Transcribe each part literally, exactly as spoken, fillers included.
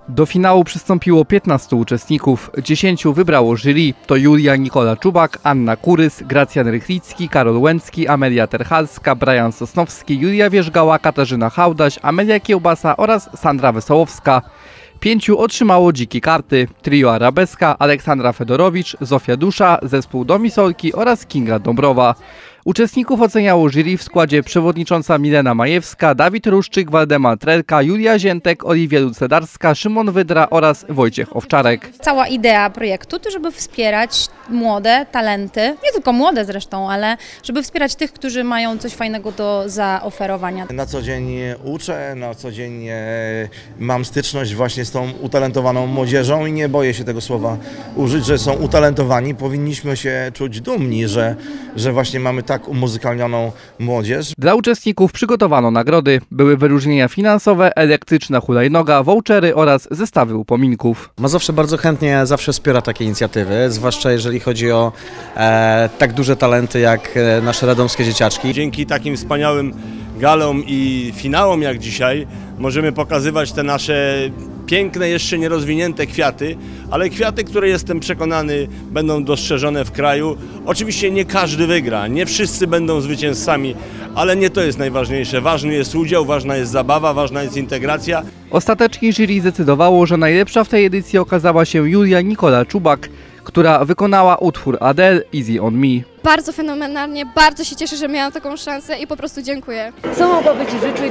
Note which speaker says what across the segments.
Speaker 1: Do finału przystąpiło piętnastu uczestników, dziesięciu wybrało jury. To Julia Nikola Czubak, Anna Kurys, Gracjan Rychlicki, Karol Łęcki, Amelia Terchalska, Brian Sosnowski, Julia Wierzgała, Katarzyna Hałdaś, Amelia Kiełbasa oraz Sandra Wesołowska. Pięciu otrzymało dzikie karty: trio Arabeska, Aleksandra Fedorowicz, Zofia Dusza, zespół Domisolki oraz Kinga Dąbrowa. Uczestników oceniało jury w składzie przewodnicząca Milena Majewska, Dawid Ruszczyk, Waldemar Trelka, Julia Ziętek, Oliwia Lucedarska, Szymon Wydra oraz Wojciech Owczarek.
Speaker 2: Cała idea projektu to, żeby wspierać młode talenty, nie tylko młode zresztą, ale żeby wspierać tych, którzy mają coś fajnego do zaoferowania.
Speaker 3: Na co dzień uczę, na co dzień mam styczność właśnie z tą utalentowaną młodzieżą i nie boję się tego słowa użyć, że są utalentowani. Powinniśmy się czuć dumni, że, że właśnie mamy tak umuzykalnioną młodzież.
Speaker 1: Dla uczestników przygotowano nagrody. Były wyróżnienia finansowe, elektryczna hulajnoga, vouchery oraz zestawy upominków.
Speaker 4: Mazowsze bardzo chętnie zawsze wspiera takie inicjatywy, zwłaszcza jeżeli chodzi o e, tak duże talenty jak e, nasze radomskie dzieciaczki.
Speaker 5: Dzięki takim wspaniałym galom i finałom jak dzisiaj możemy pokazywać te nasze piękne, jeszcze nierozwinięte kwiaty, ale kwiaty, które jestem przekonany będą dostrzeżone w kraju. Oczywiście nie każdy wygra, nie wszyscy będą zwycięzcami, ale nie to jest najważniejsze. Ważny jest udział, ważna jest zabawa, ważna jest integracja.
Speaker 1: Ostatecznie jury zdecydowało, że najlepsza w tej edycji okazała się Julia Nikola Czubak, która wykonała utwór Adele Easy on Me.
Speaker 6: Bardzo fenomenalnie, bardzo się cieszę, że miałam taką szansę i po prostu dziękuję.
Speaker 7: Co mogłabyś życzyć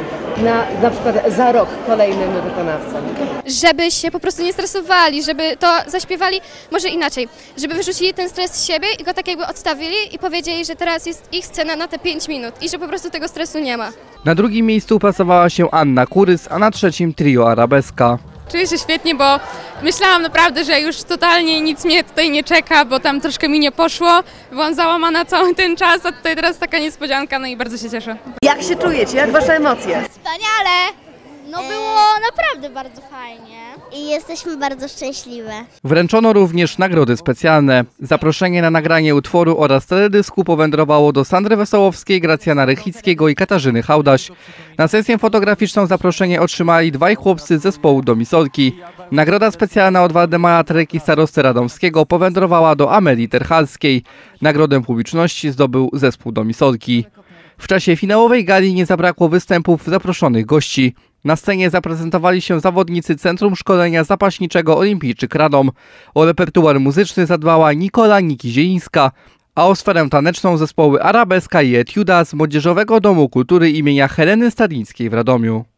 Speaker 7: na, na przykład za rok kolejnym wykonawcom?
Speaker 6: Żeby się po prostu nie stresowali, żeby to zaśpiewali, może inaczej, żeby wyrzucili ten stres z siebie i go tak jakby odstawili i powiedzieli, że teraz jest ich scena na te pięć minut i że po prostu tego stresu nie ma.
Speaker 1: Na drugim miejscu pracowała się Anna Kurys, a na trzecim trio Arabeska.
Speaker 8: Czuję się świetnie, bo myślałam naprawdę, że już totalnie nic mnie tutaj nie czeka, bo tam troszkę mi nie poszło. Byłam załamana cały ten czas, a tutaj teraz taka niespodzianka, no i bardzo się cieszę.
Speaker 7: Jak się czujecie? Jak wasze emocje?
Speaker 9: Wspaniale! No było naprawdę bardzo fajnie i jesteśmy bardzo szczęśliwe.
Speaker 1: Wręczono również nagrody specjalne. Zaproszenie na nagranie utworu oraz teledysku powędrowało do Sandry Wesołowskiej, Gracjana Rychlickiego i Katarzyny Hałdaś. Na sesję fotograficzną zaproszenie otrzymali dwaj chłopcy z zespołu Domisolki. Nagroda specjalna od Waldemara Trelki, starosty radomskiego, powędrowała do Amelii Terchalskiej. Nagrodę publiczności zdobył zespół Domisolki. W czasie finałowej gali nie zabrakło występów zaproszonych gości. Na scenie zaprezentowali się zawodnicy Centrum Szkolenia Zapaśniczego Olimpijczyk Radom. O repertuar muzyczny zadbała Nikola Niki-Zielińska, a o sferę taneczną zespoły Arabeska i Etiuda z Młodzieżowego Domu Kultury imienia Heleny Stadlińskiej w Radomiu.